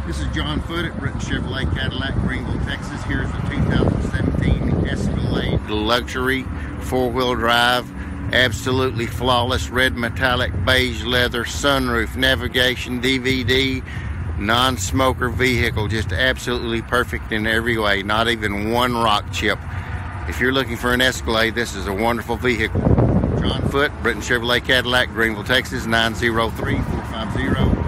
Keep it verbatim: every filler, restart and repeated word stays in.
This is John Foote at Britton Chevrolet Cadillac, Greenville, Texas. Here's the two thousand seventeen Escalade luxury four-wheel drive. Absolutely flawless red metallic beige leather, sunroof, navigation, D V D, non-smoker vehicle. Just absolutely perfect in every way. Not even one rock chip. If you're looking for an Escalade, this is a wonderful vehicle. John Foote, Britton Chevrolet Cadillac, Greenville, Texas, nine zero three, four five zero